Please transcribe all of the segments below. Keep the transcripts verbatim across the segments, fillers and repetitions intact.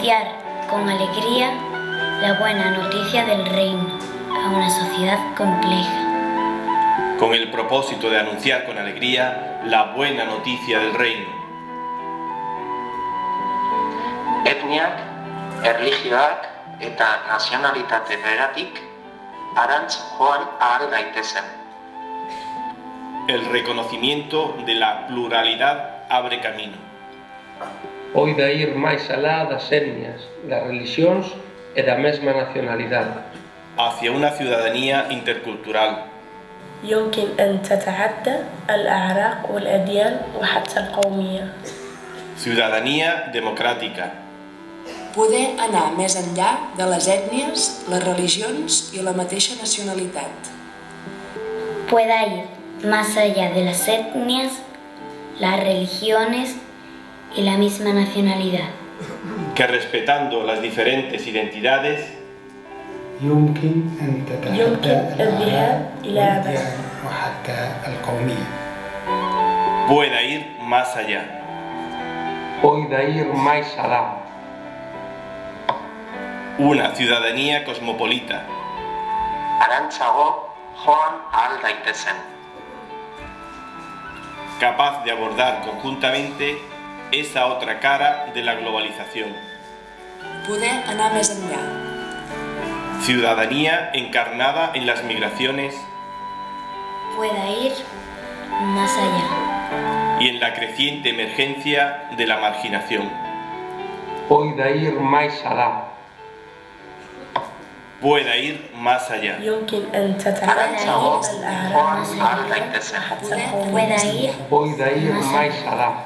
anunciar con alegría la buena noticia del reino a una sociedad compleja. Con el propósito de anunciar con alegría la buena noticia del reino. Etniak, erlijioak eta nazionalitate beratik arantz joan ahal daitezen. El reconocimiento de la pluralidad abre camino. Poida ir máis alá das etnias, das religións e da mesma nacionalidade. Hacia una ciudadanía intercultural. يمكن أن تتعدى الأعراق والأديان وحتى القومية. Ciudadanía democrática. Poder anar més enllà de les ètnies, les religions i la mateixa nacionalitat. Pueda ir más allá de las etnias, las religiones y la misma nacionalidad. Que respetando las diferentes identidades يمكن أن تتعدى الذهاب إلى الأديان وحتى القومية. pueda ir más allá. Poida ir máis alá. Una ciudadanía cosmopolita. Arantzago joan ahal daitezen. Capaz de abordar conjuntamente esa otra cara de la globalización. Poder anar més enllà. Ciudadanía encarnada en las migraciones. Pueda ir más allá. Y en la creciente emergencia de la marginación. Poida ir máis alá. Pueda ir más allá. يمكن أن تتعدى الأعراق حتى القومية. Pueda ir Poida ir máis alá.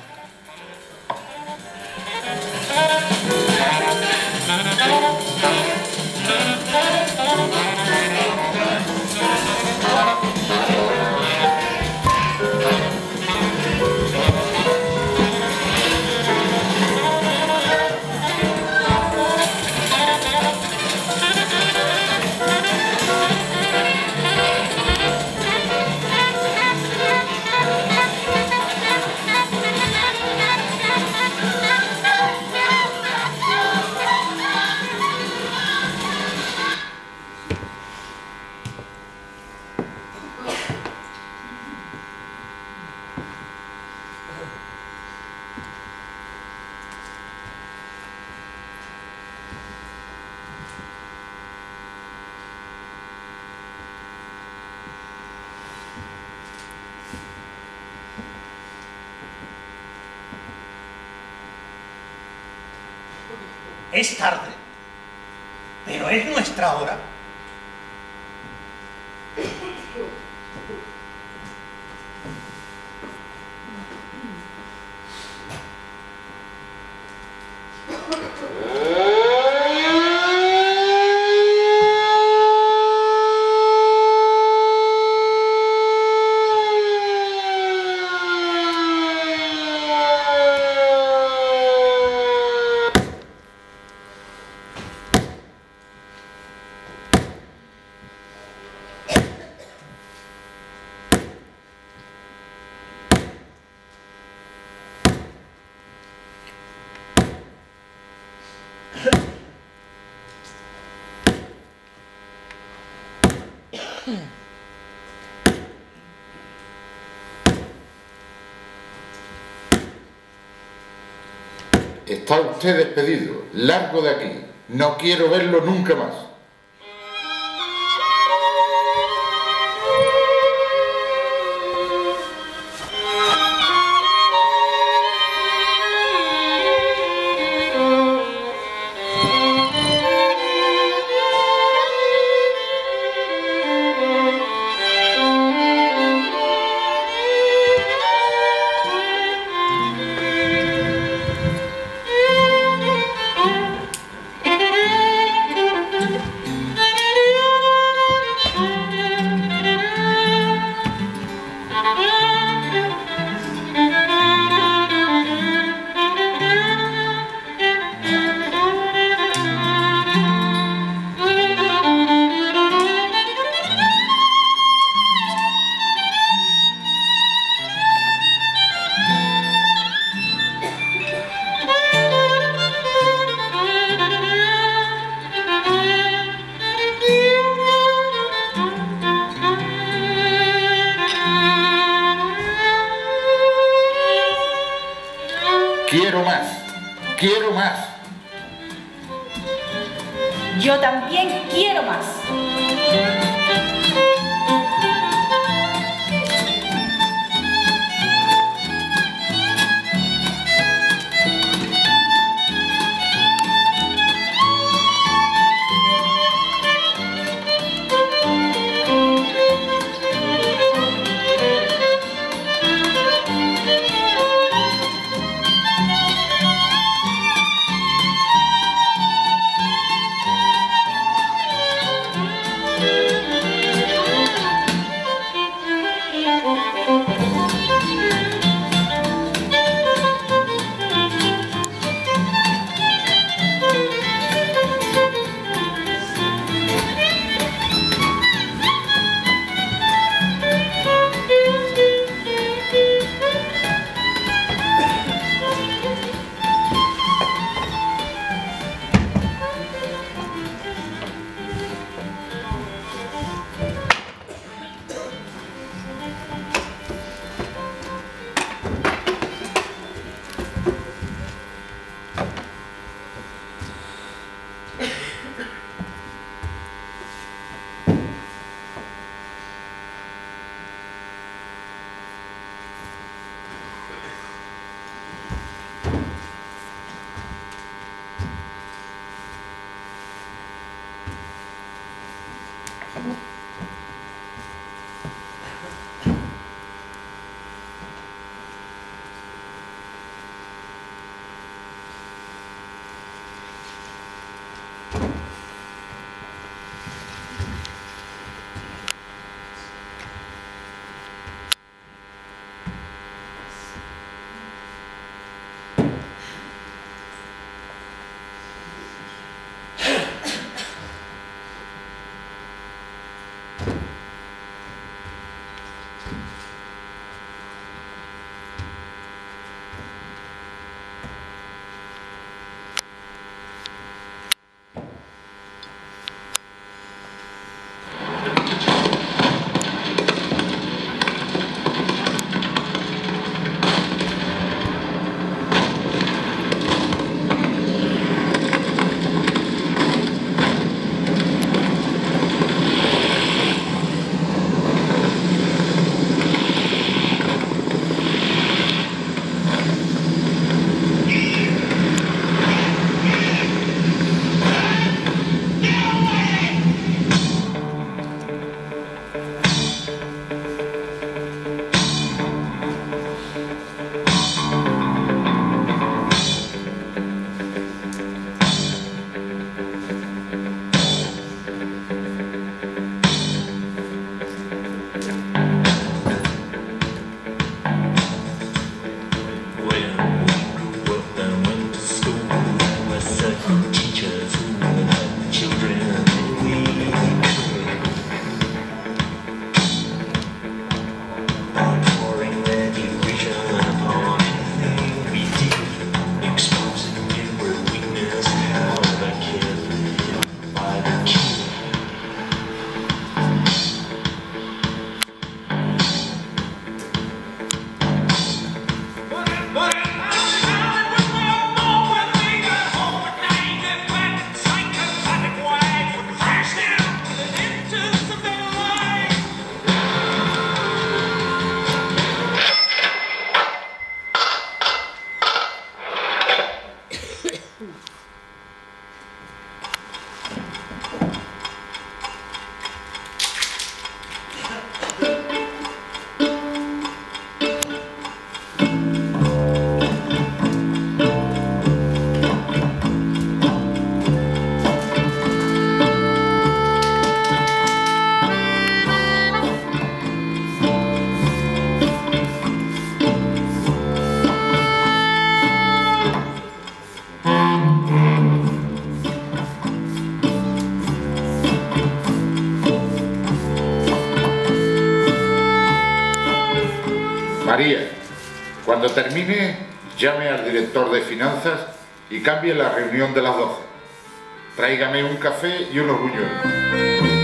Es tarde, pero es nuestra hora. Está usted despedido, largo de aquí, no quiero verlo nunca más. quiero más, quiero más. Yo también quiero más. María, cuando termine, llame al director de finanzas y cambie la reunión de las doce. Tráigame un café y unos buñuelos.